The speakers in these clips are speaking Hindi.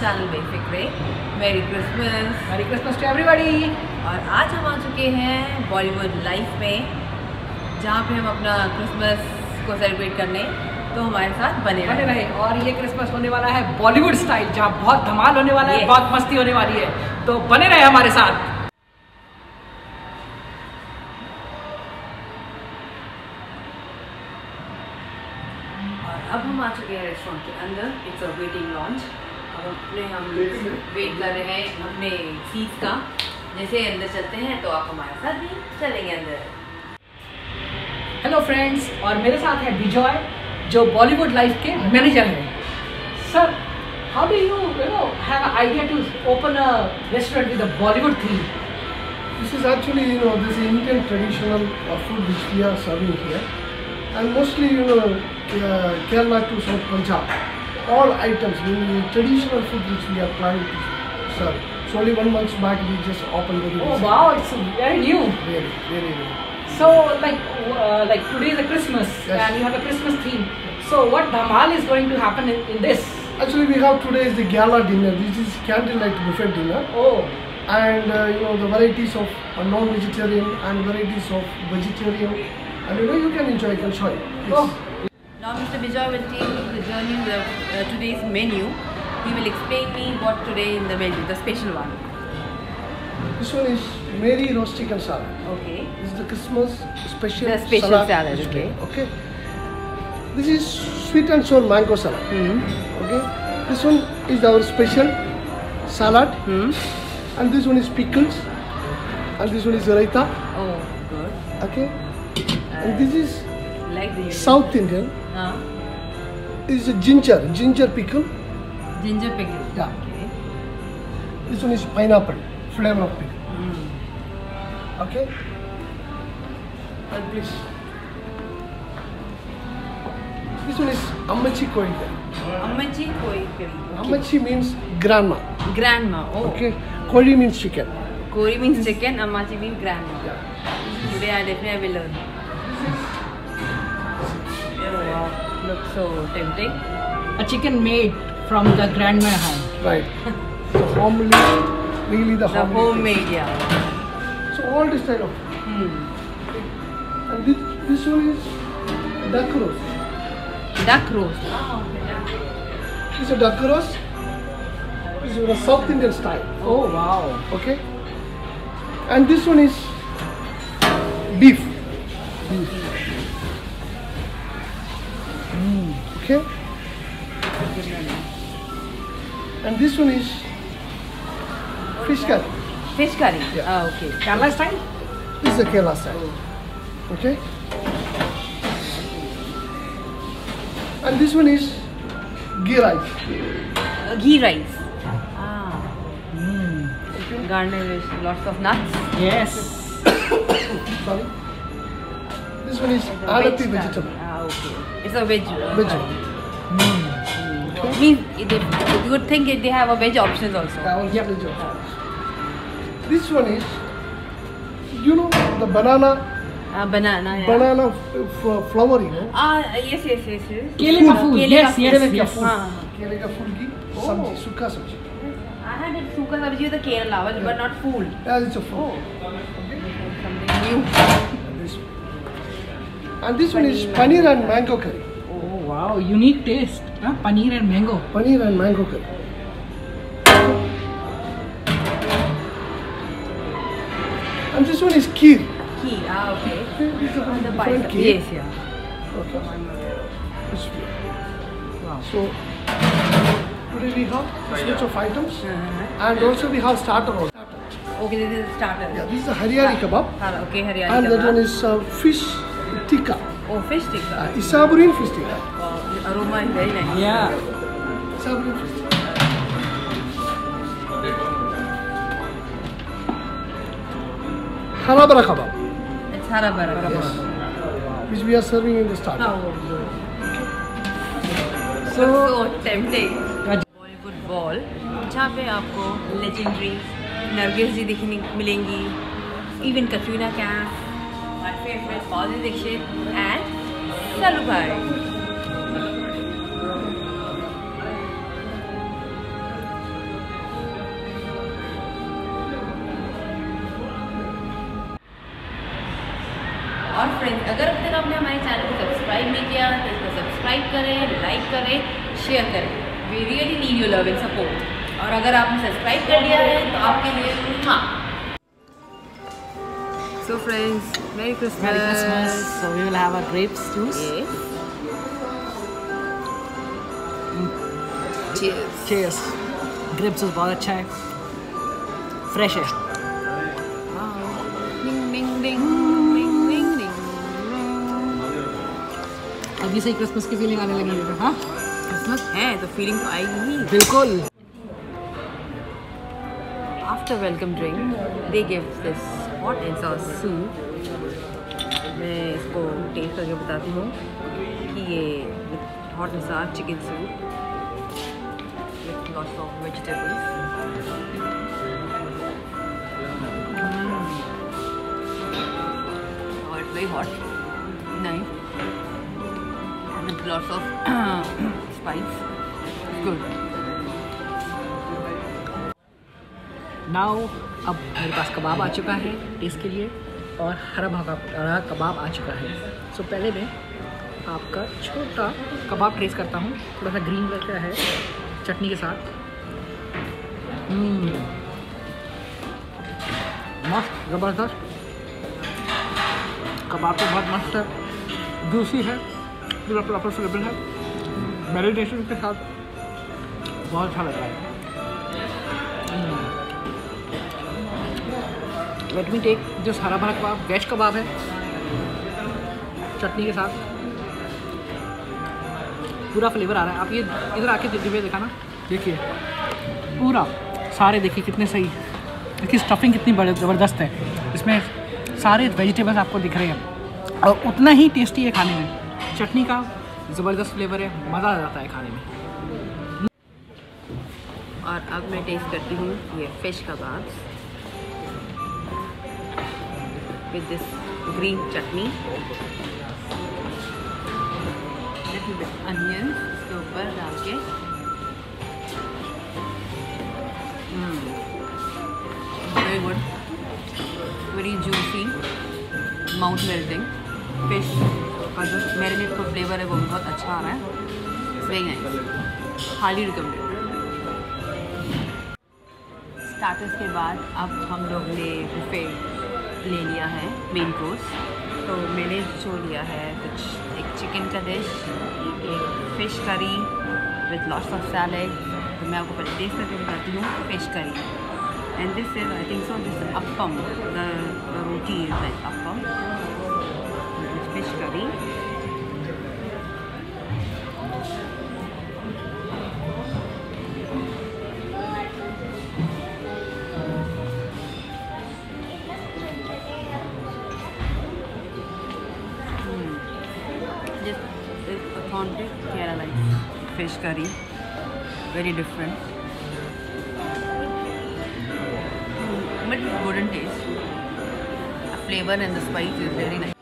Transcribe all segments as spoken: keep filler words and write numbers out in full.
चैनल बेफिक्रे। मेरी क्रिसमस मेरी क्रिसमस टू एवरीबॉडी। और आज हम आ चुके हैं बॉलीवुड लाइफ में, जहाँ पे हम अपना क्रिसमस को सेलिब्रेट करने, तो हमारे साथ बने बने रहे। और ये क्रिसमस होने वाला है बॉलीवुड स्टाइल, जहाँ बहुत धमाल होने वाला है, बहुत मस्ती होने वाली है, तो बने रहे हमारे साथ। अब हम आ चुके हैं रेस्टोरेंट के अंदर। It's a waiting launch. अब अपने हम वेट कर रहे हैं अपने सीट का। जैसे अंदर चलते हैं तो आप हमारे साथ भी चलेंगे अंदर। हेलो फ्रेंड्स, और मेरे साथ है विजय, जो बॉलीवुड लाइफ के मैनेजर हैं। Sir, how do you you know have an idea to open a restaurant with a Bollywood theme? This is actually, you know, this Indian traditional uh, food which we are serving here, and mostly, you know, uh, Kerala to South Punjab, all items, you know, traditional food which we are planning to serve. So only one month back we just opened the. Oh wow, it's very new. Very, very, very. So like uh, like today is a Christmas, Yes. and you have a Christmas theme. So what dhamal is going to happen in, in this? Actually, we have today is the gala dinner. This is candlelight buffet dinner, Oh, and uh, you know the varieties of uh, non-vegetarian and varieties of vegetarian, and you know you can enjoy, you can try. It's- oh. Now Mister Vijay will take me to the journey in the, uh, today's menu. He will explain me what today in the menu, the special one. This one is Mary roast chicken salad. Okay. This is the Christmas special, The special salad, which okay. we- okay. This is sweet and sour mango salad. Hmm. Okay. This one is our special salad, Hmm. and this one is pickles, and this one is raita. Oh, good. Okay. And this is Like the South Indian. Uh, This is a ginger, ginger pickle. ginger pickle. Yeah. Okay. This one is pineapple, flavor of pickle. Hmm. Okay. And please. This one is Ammachi koi curry. Ammachi koi curry. Okay. Ammachi means grandma. Grandma. Oh. Okay. Kori means chicken. Kori means chicken. Ammachi means grandma. Yeah. Today I definitely will learn. Oh wow. Looks so tempting. A chicken made from the grandma hand. Right. So homely, really the The homely. homemade, yeah. So all this kind of. Hmm. And this, this one is duck roast. Duck roast. Oh, okay. Duck roast. This is a duck roast. This is a South Indian style. Oh wow. Okay. And this one is beef. Okay. And this one is fish curry. Fish curry. Yeah. Ah, okay. Kerala style? This is a Kerala style. Okay. And this one is ghee rice. Uh, ghee rice. Ah. Mm. Garnished with lots of nuts. Yes. Sorry. This one is The alati veg vegetable. curry. Ah, okay. It's a veg. uh, Veg. curry. Mm. Okay. Means they, good thing is they have a veg options also. Yeah, also veg also. This one is, you know, the banana, Uh, banana. Yeah. banana f- f- flower, you know. Ah, yes, yes, yes, yes. Kele ka food. Kele Yes, ka yes, Kele ka yes. food. Ah. Kele ka food ki Oh. sabji, sukha sabji. I had it suka sabji with the Kerala, but- but not fool. Yeah, it's a food. Oh, Okay. something new. And this one. And this one is Paneer paneer and mango curry. Oh wow, unique taste. Huh? Paneer and mango. Paneer and mango curry. And this one is kheer. Kheer. Ah, okay. Okay, this is a The different pie. kheer. Yes, yeah. Okay. This way. Wow. So today we have this much of items, Uh-huh. and also we have starter also. Okay, this is starter. Yeah, this is a haryali kebab, Ah, okay, Haryali and that kebab. one is uh, fish tikka. Oh, fish tikka. Uh, Isaburin fish tikka. Wow, the aroma is very nice. Yeah. Isaburin fish tikka. Harabara kebab, It's harabara kebab. yes, which we are serving in the starter. Oh, so, so tempting. Bollywood ball, जहाँ पे आपको legendary नरगिस जी दिखने मिलेंगी, even Katrina Kaif, my favorite Madhuri Dixit and Salu Bhai. Subscribe करें, लाइक करें, शेयर करें। We really need your love and support. और अगर आपने सब्सक्राइब कर लिया है तो आपके लिए हाँ। So friends, Merry Christmas. Merry Christmas. So we will have a grapes juice. Yes. Cheers. Cheers. Grapes juice बहुत अच्छा है, फ्रेश है। Ding ding ding ding ding ding. अभी से ही क्रिसमस की फीलिंग आने लगी है। हाँ, क्रिसमस है तो फीलिंग तो आएगी ही। बिल्कुल। After welcome drink, they give this hot and sour soup. मैं इसको टेस्ट करके बताती हूँ कि ये hot and sour chicken soup with lots of vegetables. Mm. Oh, it's very hot, nice, with lots of spice. It's good. Now अब मेरे पास कबाब आ चुका है टेस्ट के लिए और हरा भरा हरा कबाब आ चुका है। सो पहले मैं आपका छोटा कबाब टेस्ट करता हूँ, थोड़ा सा ग्रीन कलर का है चटनी के साथ। हम्म, मस्त, ज़बरदस्त कबाब तो बहुत मस्त है, जूसी है, पूरा प्रॉपर फ्लेवर है, मैरिनेशन के साथ बहुत अच्छा लग रहा है। लेट मी टेक जो हरा भरा कबाब, वेज कबाब है चटनी के साथ, पूरा फ्लेवर आ रहा है। आप ये इधर आके दिव्य देखा ना, देखिए पूरा सारे, देखिए कितने सही, देखिए स्टफिंग कितनी बड़ी ज़बरदस्त है, इसमें सारे वेजिटेबल्स आपको दिख रहे हैं और उतना ही टेस्टी है खाने में। चटनी का ज़बरदस्त फ्लेवर है, मज़ा आ जाता है खाने में। और अब मैं टेस्ट करती हूँ ये fish kebab with this green chutney, little bit onions इसके ऊपर डाल के, hmm, very good, very juicy, mouth melting, fish का जो मैरिनेट का फ्लेवर है वो बहुत अच्छा आ रहा है, very nice, highly recommended। Starters के बाद अब हम लोग ने बुफे ले लिया है, मेन कोर्स। तो मैंने जो लिया है कुछ एक चिकन का डिश, एक fish curry with lots of salad. तो मैं आपको पहले टेस्ट करके बताती हूँ fish curry. And this is I think so this appam, the roti is like appam, fish curry. Authentic Kerala fish curry, very different, but it's good in taste. The flavor and the spice is very nice.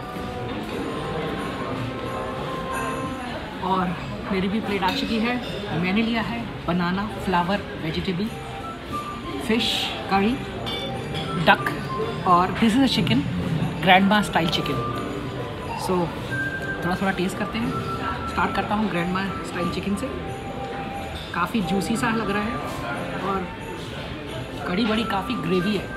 और मेरी भी प्लेट आ चुकी है। मैंने लिया है banana flower vegetable fish curry duck, और this is a chicken grandma style chicken. So थोड़ा थोड़ा टेस्ट करते हैं। स्टार्ट करता हूँ ग्रैंडमा स्टाइल चिकन से। काफ़ी जूसी सा लग रहा है और कड़ी बड़ी काफ़ी ग्रेवी है,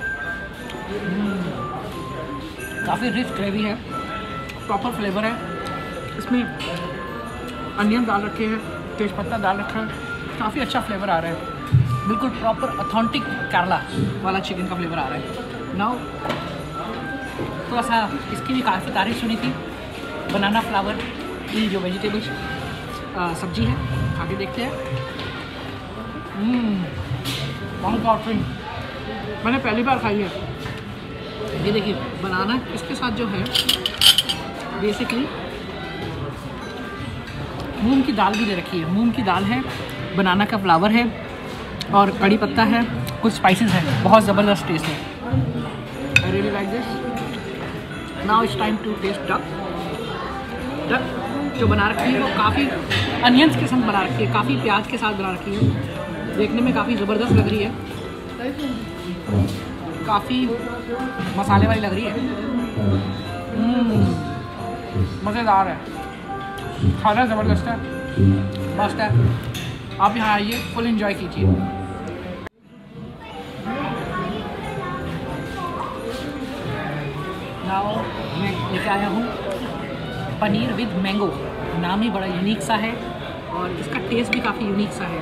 काफ़ी रिच ग्रेवी है, प्रॉपर फ्लेवर है। इसमें अनियन डाल रखे हैं, तेज़पत्ता डाल रखा है, काफ़ी अच्छा फ्लेवर आ रहा है, बिल्कुल प्रॉपर ऑथेंटिक केरला वाला चिकन का फ्लेवर आ रहा है। नाउ थोड़ा सा इसकी भी काफ़ी तारीफ सुनी थी, बनाना फ्लावर की जो वेजिटेबल सब्जी है, खा के देखते हैं। बहुत ऑप्शन मैंने पहली बार खाई है। ये देखिए बनाना, इसके साथ जो है बेसिकली मूंग की दाल भी दे रखी है। मूंग की दाल है, बनाना का फ्लावर है और कड़ी पत्ता है, कुछ स्पाइसेस है, बहुत ज़बरदस्त टेस्ट है। I really like this. Now it's time to taste duck. Duck जो बना रखी है वो काफ़ी अनियंस के साथ बना रखी है, काफ़ी प्याज के साथ बना रखी है, देखने में काफ़ी ज़बरदस्त लग रही है, काफ़ी मसाले वाली लग रही है, मज़ेदार है। खाना ज़बरदस्त है, मस्त है। आप यहाँ आइए, फुल एंजॉय कीजिए। नाउ मैं लेके आया हूँ पनीर विद मैंगो। नाम ही बड़ा यूनिक सा है और इसका टेस्ट भी काफ़ी यूनिक सा है।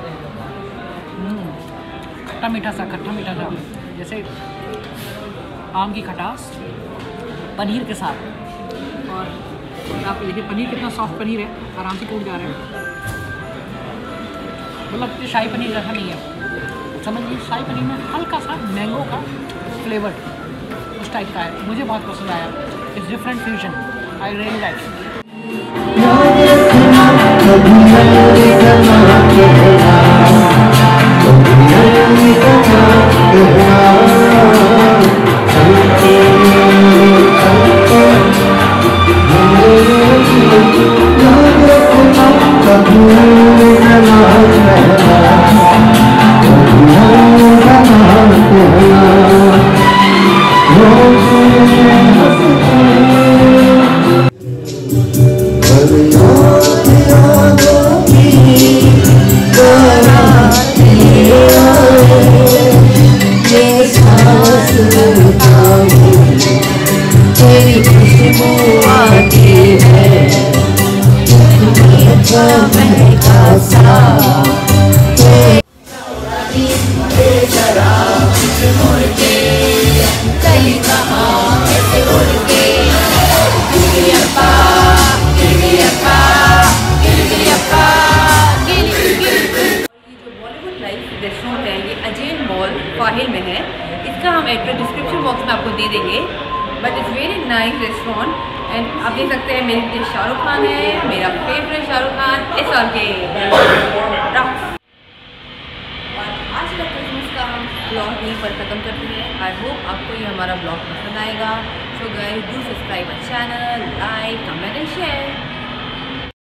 खट्टा मीठा सा खट्टा मीठा सा जैसे आम की खटास पनीर के साथ। और, और आप देखिए पनीर कितना सॉफ्ट पनीर है, आराम से टूट जा रहा है। मतलब शाही पनीर जैसा नहीं है, समझ लीजिए शाही पनीर में हल्का सा मैंगो का फ्लेवर उस टाइप का है। मुझे बहुत पसंद आया। It's different fusion, I really like it. Restaurant है ये अजैन मॉल फाहिल में है। इसका हम एड्रेस डिस्क्रिप्शन बॉक्स में आपको दे देंगे। But it's very nice restaurant and आप देख सकते हैं मेरे पीछे शाहरुख खान है, मेरा favourite Shahrukh Khan S R K. और आज का क्रिसमस का हम ब्लॉग यहीं पर ख़त्म करते हैं। आई होप आपको ये हमारा ब्लॉग पसंद आएगा। So guys do subscribe our channel, like, comment and share.